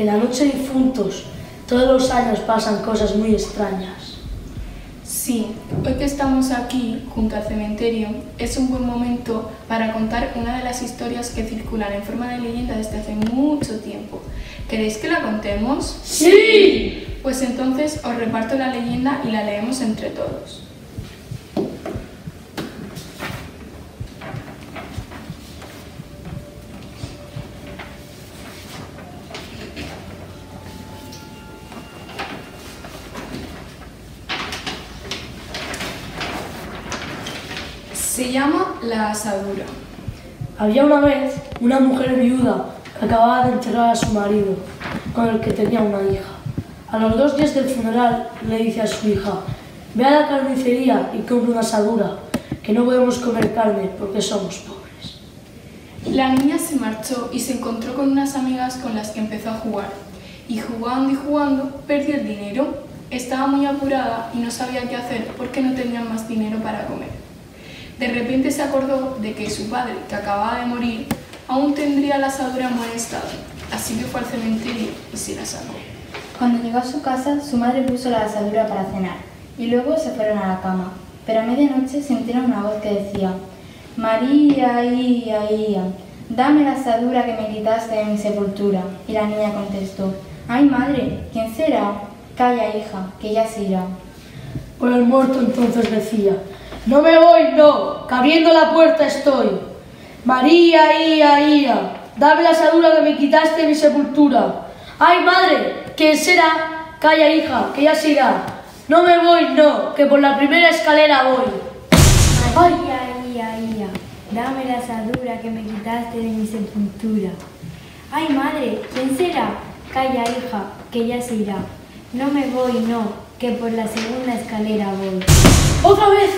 En la noche de difuntos, todos los años pasan cosas muy extrañas. Sí, hoy que estamos aquí, junto al cementerio, es un buen momento para contar una de las historias que circulan en forma de leyenda desde hace mucho tiempo. ¿Queréis que la contemos? ¡Sí! Pues entonces os reparto la leyenda y la leemos entre todos. Se llama La Asadura. Había una vez una mujer viuda que acababa de enterrar a su marido, con el que tenía una hija. A los 2 días del funeral le dice a su hija: ve a la carnicería y compra una asadura, que no podemos comer carne porque somos pobres. La niña se marchó y se encontró con unas amigas con las que empezó a jugar. Y jugando, perdió el dinero. Estaba muy apurada y no sabía qué hacer porque no tenía más dinero para comer. De repente se acordó de que su padre, que acababa de morir, aún tendría la asadura en buen estado, así que fue al cementerio y se la sacó. Cuando llegó a su casa, su madre puso la asadura para cenar y luego se fueron a la cama. Pero a medianoche sintieron una voz que decía: María, Ia, dame la asadura que me quitaste de mi sepultura. Y la niña contestó: ay madre, ¿quién será? Calla, hija, que ya se irá. Por el muerto entonces decía: no me voy, no, que abriendo la puerta estoy. María, Ia, dame la asadura que me quitaste de mi sepultura. Ay madre, ¿quién será? Calla, hija, que ya se irá. No me voy, no, que por la primera escalera voy. María, Ia, dame la asadura que me quitaste de mi sepultura. Ay madre, ¿quién será? Calla, hija, que ya se irá. No me voy, no, que por la segunda escalera voy. ¡Otra vez!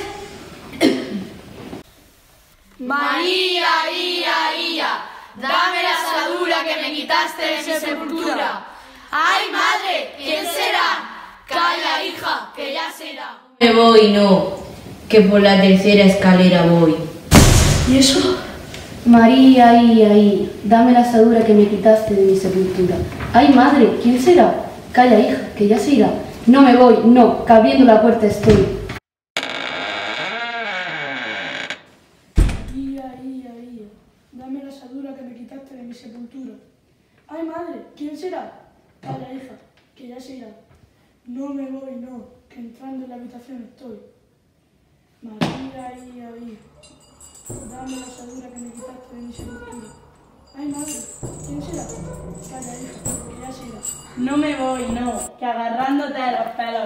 María, Ia, dame la asadura que me quitaste de mi sepultura. ¡Ay, madre! ¿Quién será? Calla, hija, que ya será. Me voy, no, que por la tercera escalera voy. ¿Y eso? María, Ia, dame la asadura que me quitaste de mi sepultura. Ay, madre, ¿quién será? Calla, hija, que ya se irá. No me voy, no, que abriendo la puerta estoy. Ia, dame la asadura que me quitaste de mi sepultura. Ay, madre, ¿quién será? Calla, hija, que ya se irá. No me voy, no, que entrando en la habitación estoy. María, Ia, dame la asadura que me quitaste de mi sepultura. Ay, madre, ¿quién será? Calla, hija, que ya se irá. No me voy, no, que agarrándote de los pelos.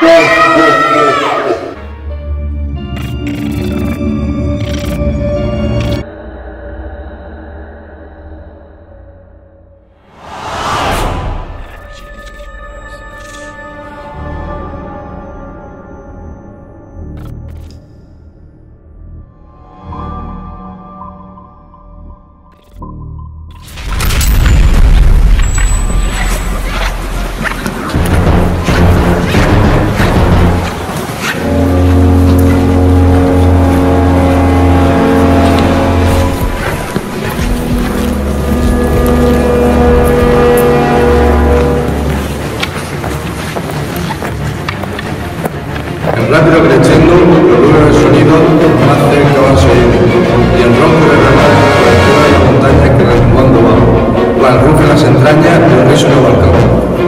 Rápido creciendo, produce el sonido más cerca va a seguir, y el ronco de remar por encima de las montañas que retumbando va, cual ruge las entrañas y el riso no va al campo.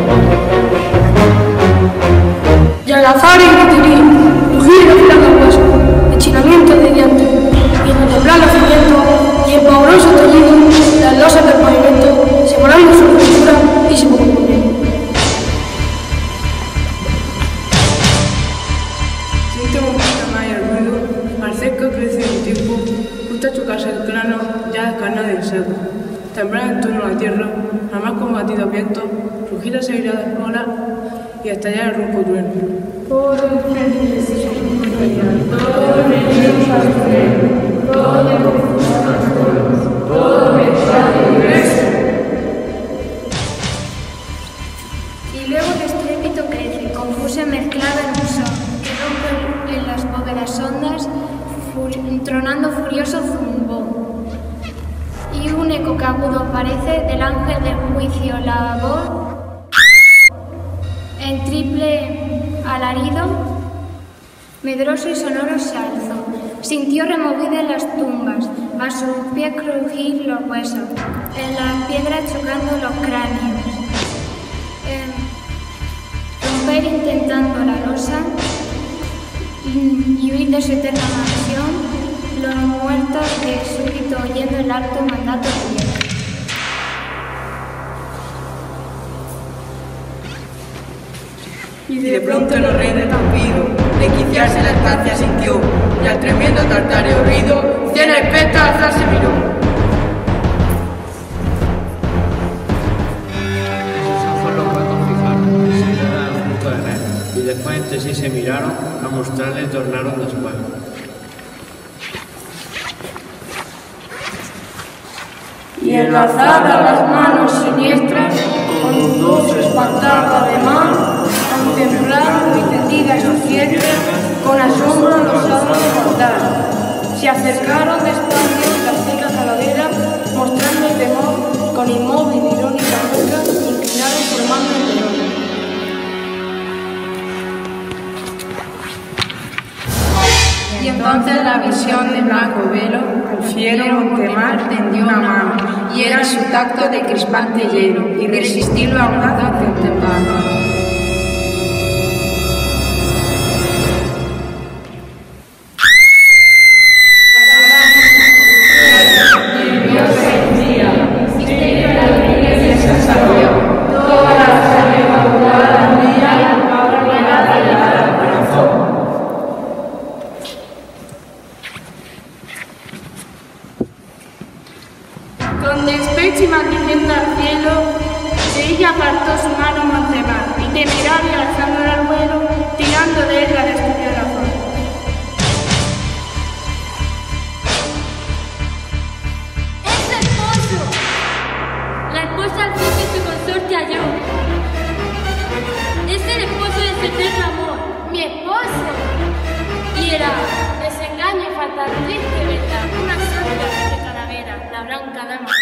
Y al azar y gritería, rugir de filas del hueso, echinamiento de dientes, y en el temblar el cimiento, y en pavoroso estallido, las losas del pavimento, se volando su cultura y se movían. Siente un poquito más el ruido, al cerca crece el tiempo, justo a chocarse el cráneo, ya descarna del seco. Temblar en torno a la tierra, jamás combatido viento, rugir las airadas olas y estallar el ronco trueno. Todo el frente se todo el frente todo de confusión, todo mezclado y diverso. Y luego el estrépito crece, confusa mezclada en un son, que rompe en las bóvedas hondas, tronando furioso zumbón. Y un eco que agudo parece del ángel del juicio, la voz en triple alarido, medroso y sonoro se alzó. Sintió removidas las tumbas, a sus pies crujir los huesos, en las piedras chocando los cráneos, romper intentando la losa y huir de su eterna mansión, los muertos de súbito oyendo el alto mandato de Dios. Y de pronto el horrendo estampido de quiciarse la estancia sintió, y al tremendo tartáreo ruido, 100 espectros alzarse miró. Esos ojos los gatos fijaron, enseguida al junto de él, y después entre sí se miraron, a mostrarle tornaron después. Y enlazadas las manos siniestras, con dudoso espantado ademán, contemplaron y tendidas sus ciertas, con asombro los ojos de mortal. Se acercaron despacio la seca calavera, mostrando el temor, con inmóvil y irónica boca, inclinaron formando el terror. Y entonces la visión de blanco velo, al fiero Montemar tendió una mano, y era su tacto de crispante hielo, irresistible ahogado hacia el temblado. Con despecho y maldiciendo al cielo, de ella apartó su mano Montemar, y temerario alzándola al vuelo, tirando de él la destrucción de la fuerza. ¡Es el esposo! La esposa al fin que su consorte halló. Es el esposo de su eterno amor. ¡Mi esposo! Y era desengaño y falta triste verdad, una santa de calavera, la blanca dama.